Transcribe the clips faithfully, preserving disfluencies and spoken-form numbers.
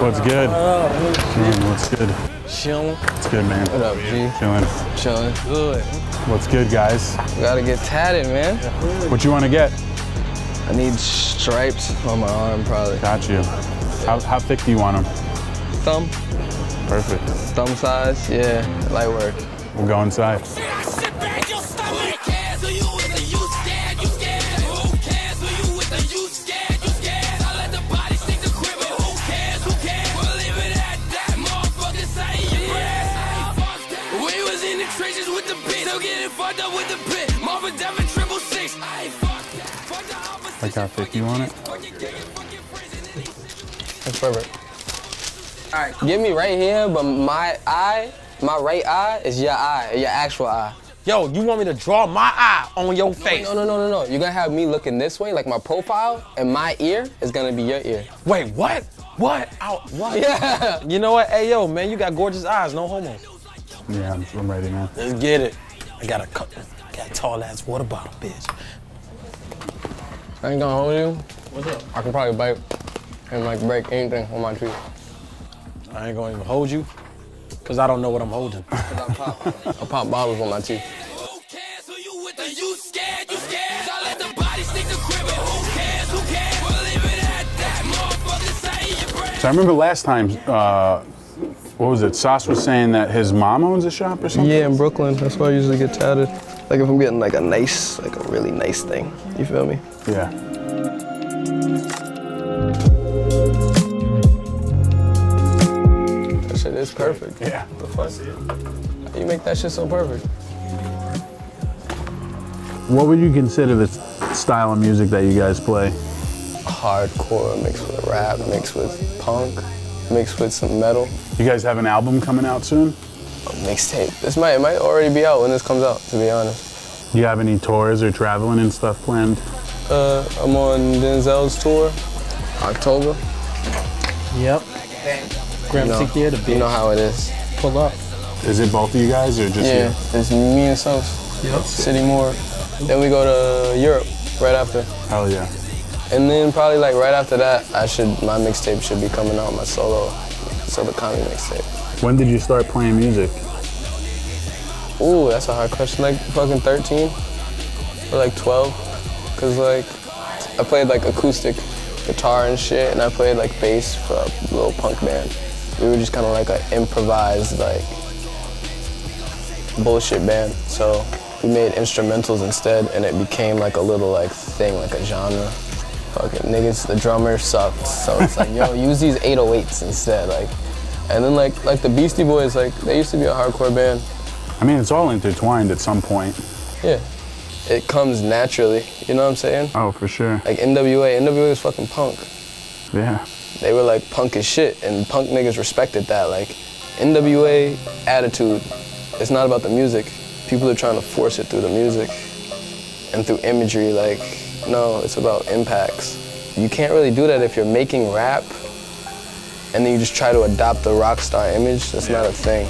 What's good? What up, Man, what's good? Chillin'. What's good, man? What up, G? Chillin'. Chillin'. Good. What's good, guys? We gotta get tatted, man. What you want to get? I need stripes on my arm, probably. Got you. How, how thick do you want them? Thumb. Perfect. Thumb size, yeah. Light work. We'll go inside. Like how thick you want it? That's perfect. All right, get me right here, but my eye, my right eye is your eye, your actual eye. Yo, you want me to draw my eye on your face? No, no, no, no, no. You're gonna have me looking this way, like my profile, and my ear is gonna be your ear. Wait, what? What? Out? What? Yeah. You know what? Hey, yo, man, you got gorgeous eyes, no homo. Yeah, I'm, I'm ready now. Let's get it. I got a cup, got a tall ass water bottle, bitch. I ain't gonna hold you. What's up? I can probably bite and like break anything on my teeth. I ain't gonna even hold you, cause I don't know what I'm holding. I pop, I pop bottles on my teeth. So I remember last time, uh, what was it? Sauce was saying that his mom owns a shop or something? Yeah, in Brooklyn. That's why I usually get tatted. Like if I'm getting like a nice, like a really nice thing. You feel me? Yeah. That shit is perfect. Yeah. What the fuck? How you make that shit so perfect? What would you consider the style of music that you guys play? Hardcore mixed with rap, mixed with punk, mixed with some metal. You guys have an album coming out soon? A mixtape. This might, it might already be out when this comes out, to be honest. Do you have any tours or traveling and stuff planned? Uh, I'm on Denzel's tour, October. Yep. Graham You know, Sick here, the bitch. you know how it is. Pull up. Is it both of you guys or just Yeah, you? it's me and Sos. Yep. City Morgue. Then we go to Europe right after. Hell yeah. And then probably like right after that, I should my mixtape should be coming out, my solo ZillaKami mixtape. When did you start playing music? Ooh, that's a hard question. Like fucking thirteen or like twelve. Cause like I played like acoustic guitar and shit, and I played like bass for a little punk band. We were just kind of like an improvised like bullshit band. So we made instrumentals instead, and it became like a little like thing, like a genre. Fucking niggas, the drummer sucked, so it's like, yo, use these eight oh eights instead, like. And then like like the Beastie Boys, like they used to be a hardcore band. I mean, it's all intertwined at some point. Yeah, it comes naturally. You know what I'm saying? Oh, for sure. Like N W A, N W A was fucking punk. Yeah. They were like punk as shit, and punk niggas respected that. Like N W A attitude, it's not about the music. People are trying to force it through the music and through imagery. Like, no, it's about impacts. You can't really do that if you're making rap and then you just try to adopt the rock star image. That's not a thing.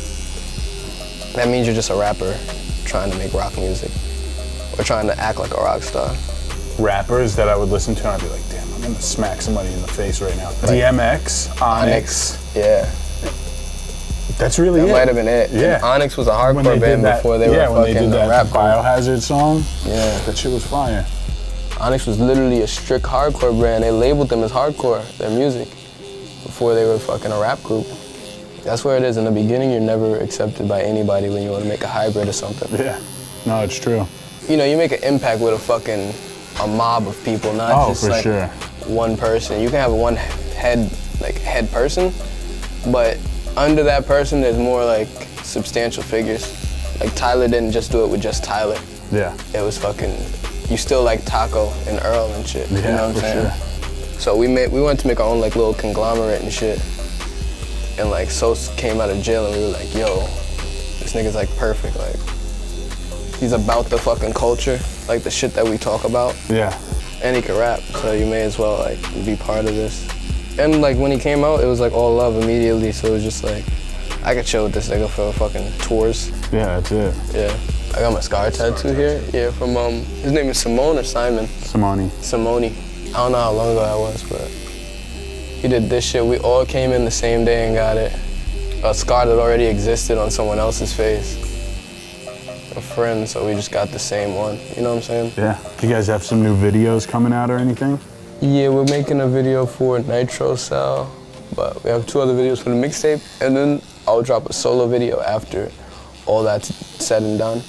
That means you're just a rapper trying to make rock music or trying to act like a rock star. Rappers that I would listen to, and I'd be like, damn, I'm gonna smack somebody in the face right now. D M X, Onyx. Onyx, yeah. That's really That it. might have been it. Yeah. And Onyx was a When hardcore they did band that, before they yeah, were when they fucking did that a rap group. Biohazard song. Yeah. That shit was fire. Onyx was literally a strict hardcore brand. They labeled them as hardcore, their music, before they were fucking a rap group. That's where it is. In the beginning, you're never accepted by anybody when you want to make a hybrid or something. Yeah. No, it's true. You know, you make an impact with a fucking, a mob of people, not Oh, just for like sure. one person. You can have one head, like head person, but under that person, there's more like substantial figures. Like Tyler didn't just do it with just Tyler. Yeah. It was fucking, you still like Taco and Earl and shit. Yeah, you know what I'm for saying? sure. So we made, we wanted to make our own like little conglomerate and shit. And like Sos came out of jail and we were like, yo, this nigga's like perfect. Like, he's about the fucking culture, like the shit that we talk about. Yeah. And he can rap, so you may as well like be part of this. And like when he came out, it was like all love immediately. So it was just like, I could chill with this nigga for fucking tours. Yeah, that's it. Yeah. I got my scar tattoo here. Yeah, from, um, his name is Simone or Simon? Simone. Simone. I don't know how long ago that was, but He did this shit. We all came in the same day and got it. A scar that already existed on someone else's face. A friend, so we just got the same one. You know what I'm saying? Yeah. Do you guys have some new videos coming out or anything? Yeah, we're making a video for Nitro Cell, but we have two other videos for the mixtape, and then I'll drop a solo video after all that's said and done.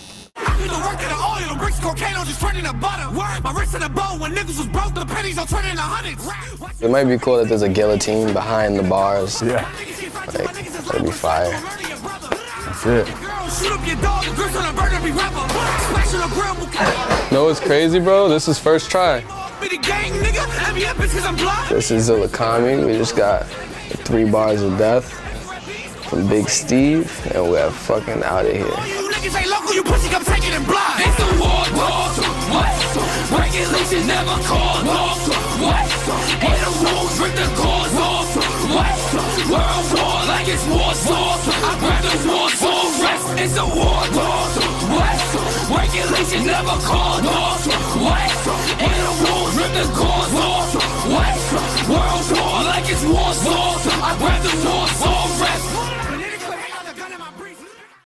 It might be cool that there's a guillotine behind the bars. Yeah. Like, that'd be fire. That's it. Know what's crazy, bro? This is first try. This is ZillaKami. We just got three bars of death from Big Steve, and we're fucking out of here. Regulation never called off. What? Ain't no rules, rip the cause off. What? We're a war like it's war sauce. I grab the war for rest. It's a war dog. What? Regulation never called off. What?